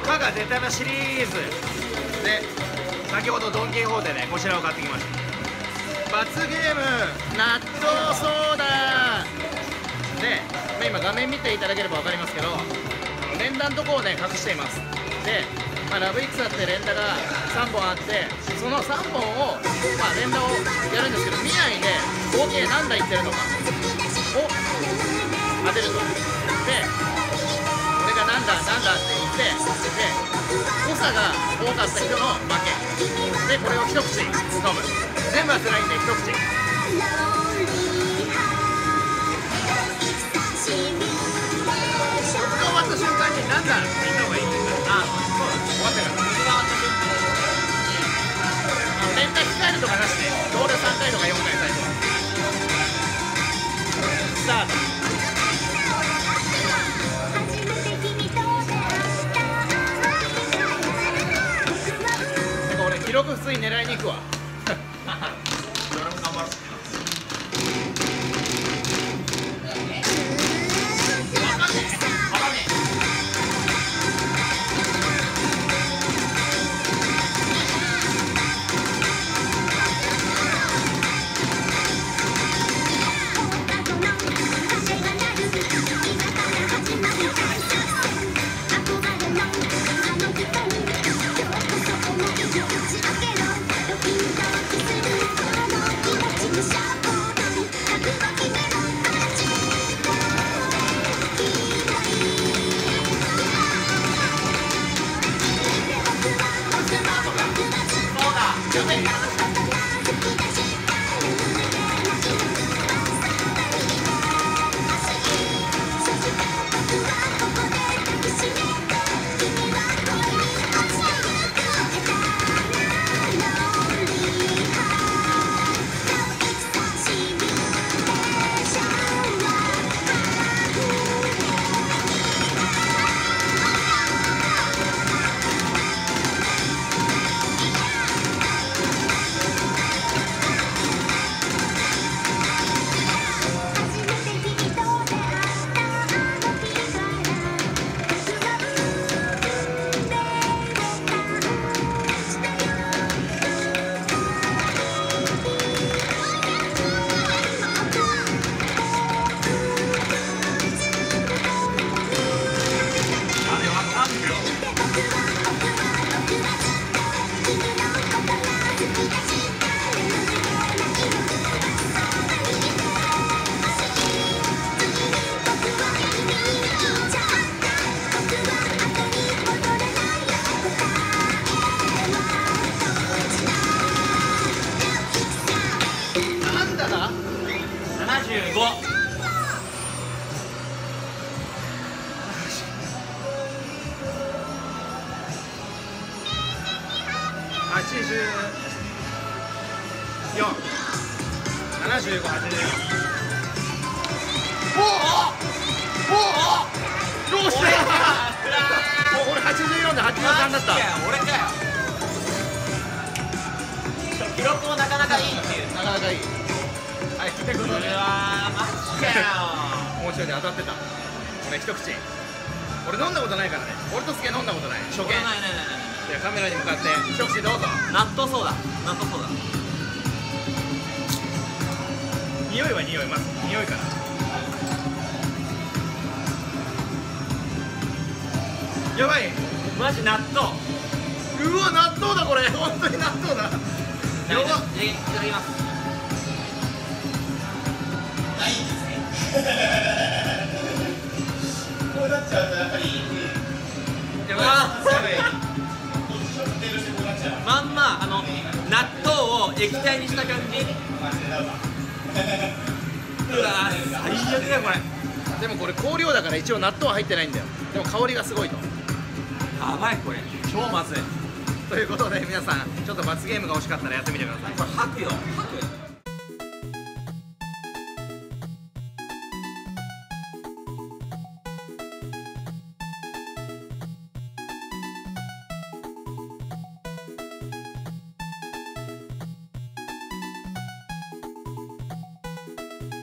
蚊が出たらシリーズで、先ほどドンキーホーテでこちらを買ってきました。罰ゲーム納豆ソーダで、今画面見ていただければ分かりますけど、連打のとこをね隠しています。で、ラブイクサって連打が3本あって、その3本を、連打をやるんですけど、見ないで合計何台いってるのかを当てると。で、俺がなんだって言って、で誤差が多かった人の負けで、これを一口飲む。全部はつらいんで一口。僕が終わった瞬間になんだって言った方がいいんですから。そうだ、終わってから。僕が終わった瞬間に連打控えるとかなしで、ロール3回とか4回最初はスタート。記録普通に狙いに行くわ。俺も頑張ろう。俺84で83だった。 俺かよ。記録もなかなかいいっていう。 なかなかいい。はい、ということで。 これはマジかよ。 面白いね、当たってた。俺一口。俺飲んだことないからね。俺とすけ飲んだことない。初見。 ない。 じゃあカメラに向かって一口どうぞ。 納豆ソーダ。 匂いは匂います。匂いから。やばい。 マジ納豆。 うわ、納豆だこれ。本当に納豆だ。やばっ。 いただきます。 こうなっちゃうとやっぱり。 やばい。 まんま納豆を液体にした感じ。うわ最悪だよこれ。 でもこれ香料だから一応納豆は入ってないんだよ。でも香りがすごいと。 やばいこれ超まずい。 ということで皆さんちょっと罰ゲームが欲しかったらやってみてください。 これ吐くよ吐く。